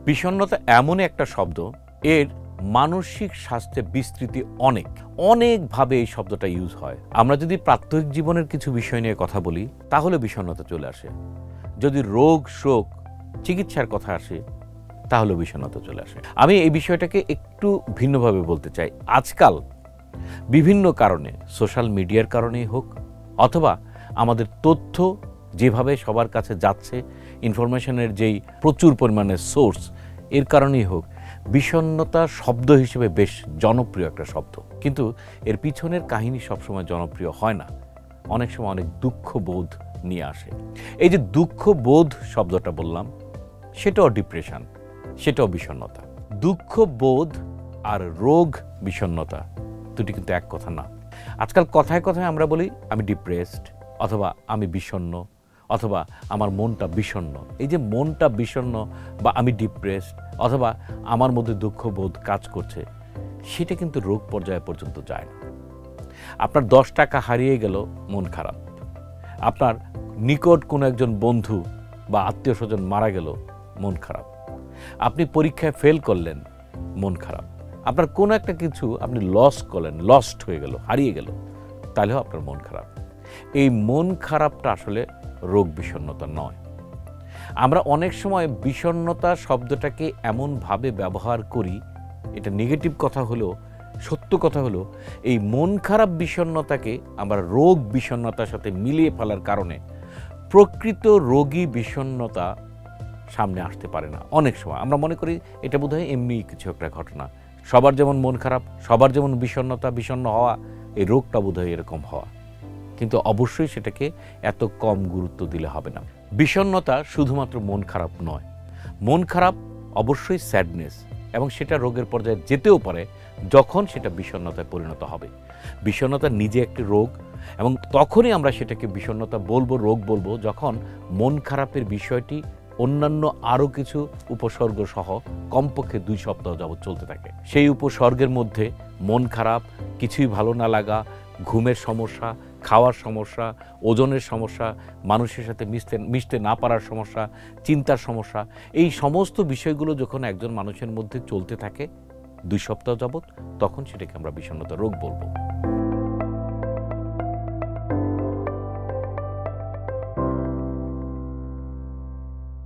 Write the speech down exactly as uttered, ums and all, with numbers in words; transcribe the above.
বিষণ্ণতা এমন একটা শব্দ, এর মানসিক স্বাস্থ্যে বিস্তৃতি অনেক অনেকভাবে এই শব্দটা ইউজ হয়। আমরা যদি প্রাত্যহিক জীবনের কিছু বিষয় নিয়ে কথা বলি তাহলে বিষণ্ণতা চলে আসে। যদি রোগ শোক চিকিৎসার কথা আসে তাহলে বিষণ্ণতা চলে আসে। আমি এই বিষয়টাকে একটু ভিন্নভাবে বলতে চাই। আজকাল বিভিন্ন কারণে, সোশ্যাল মিডিয়ার কারণেই হোক অথবা আমাদের তথ্য যেভাবে সবার কাছে যাচ্ছে, ইনফরমেশনের যেই প্রচুর পরিমাণে সোর্স, এর কারণেই হোক বিষণ্ণতা শব্দ হিসেবে বেশ জনপ্রিয় একটা শব্দ। কিন্তু এর পিছনের কাহিনী সবসময় জনপ্রিয় হয় না, অনেক সময় অনেক দুঃখবোধ নিয়ে আসে। এই যে দুঃখবোধ শব্দটা বললাম, সেটাও ডিপ্রেশন, সেটাও বিষণ্ণতা। দুঃখবোধ আর রোগ বিষণ্ণতা দুটি কিন্তু এক কথা না। আজকাল কথায় কথায় আমরা বলি আমি ডিপ্রেসড, অথবা আমি বিষণ্ণ, অথবা আমার মনটা বিষণ্ণ। এই যে মনটা বিষণ্ণ বা আমি ডিপ্রেসড অথবা আমার মধ্যে দুঃখবোধ কাজ করছে, সেটা কিন্তু রোগ পর্যায়ে পর্যন্ত যায় না। আপনার দশ টাকা হারিয়ে গেল, মন খারাপ। আপনার নিকট কোনো একজন বন্ধু বা আত্মীয় স্বজন মারা গেল, মন খারাপ। আপনি পরীক্ষায় ফেল করলেন, মন খারাপ। আপনার কোনো একটা কিছু আপনি লস করলেন, লস্ট হয়ে গেল, হারিয়ে গেল, তাহলেও আপনার মন খারাপ। এই মন খারাপটা আসলে রোগ বিষণ্ণতা নয়। আমরা অনেক সময় বিষণ্ণতা শব্দটাকে এমনভাবে ব্যবহার করি, এটা নেগেটিভ কথা হলেও সত্য কথা হলো, এই মন খারাপ বিষণ্ণতাকে আমরা রোগ বিষণ্ণতার সাথে মিলিয়ে ফেলার কারণে প্রকৃত রোগী বিষণ্ণতা সামনে আসতে পারে না। অনেক সময় আমরা মনে করি এটা বোধহয় এমনি কিছু একটা ঘটনা, সবার যেমন মন খারাপ, সবার যেমন বিষণ্ণতা, বিষণ্ণ হওয়া, এই রোগটা বোধহয় এরকম হওয়া। কিন্তু অবশ্যই সেটাকে এত কম গুরুত্ব দিলে হবে না। বিষণ্ণতা শুধুমাত্র মন খারাপ নয়, মন খারাপ অবশ্যই স্যাডনেস, এবং সেটা রোগের পর্যায়ে যেতেও পারে যখন সেটা বিষণ্ণতায় পরিণত হবে। বিষণ্ণতা নিজে একটি রোগ, এবং তখনই আমরা সেটাকে বিষণ্ণতা বলবো, রোগ বলবো, যখন মন খারাপের বিষয়টি অন্যান্য আরও কিছু উপসর্গ সহ কমপক্ষে দুই সপ্তাহ যাবৎ চলতে থাকে। সেই উপসর্গের মধ্যে মন খারাপ, কিছুই ভালো না লাগা, ঘুমের সমস্যা, খাওয়ার সমস্যা, ওজনের সমস্যা, মানুষের সাথে মিশতে মিশতে না পারার সমস্যা, চিন্তার সমস্যা, এই সমস্ত বিষয়গুলো যখন একজন মানুষের মধ্যে চলতে থাকে দুই সপ্তাহ যাবৎ, তখন সেটাকে আমরা বিষণ্ণতা রোগ বলবো।